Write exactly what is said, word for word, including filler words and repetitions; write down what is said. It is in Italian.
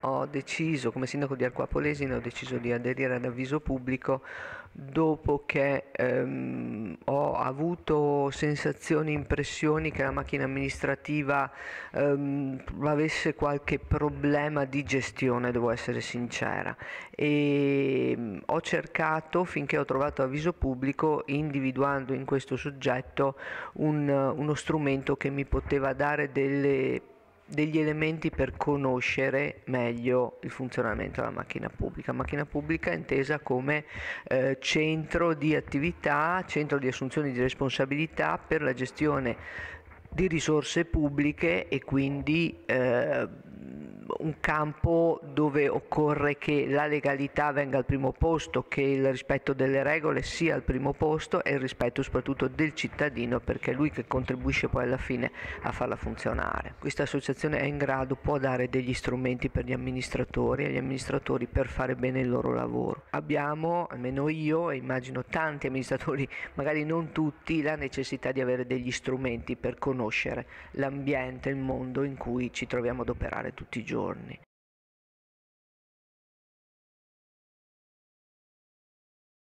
ho deciso, come sindaco di Arquà Polesine, ho deciso di aderire ad Avviso Pubblico dopo che ehm, ho avuto sensazioni, impressioni che la macchina amministrativa ehm, avesse qualche problema di gestione, devo essere sincera, e ehm, ho cercato finché ho trovato Avviso Pubblico, individuando in questo soggetto un, uno strumento che mi poteva dare delle degli elementi per conoscere meglio il funzionamento della macchina pubblica. Macchina pubblica intesa come eh, centro di attività, centro di assunzione di responsabilità per la gestione di risorse pubbliche e quindi eh, un campo dove occorre che la legalità venga al primo posto, che il rispetto delle regole sia al primo posto e il rispetto soprattutto del cittadino, perché è lui che contribuisce poi alla fine a farla funzionare. Questa associazione è in grado, può dare degli strumenti per gli amministratori e gli amministratori per fare bene il loro lavoro. Abbiamo, almeno io e immagino tanti amministratori, magari non tutti, la necessità di avere degli strumenti per conoscere l'ambiente, il mondo in cui ci troviamo ad operare tutti i giorni.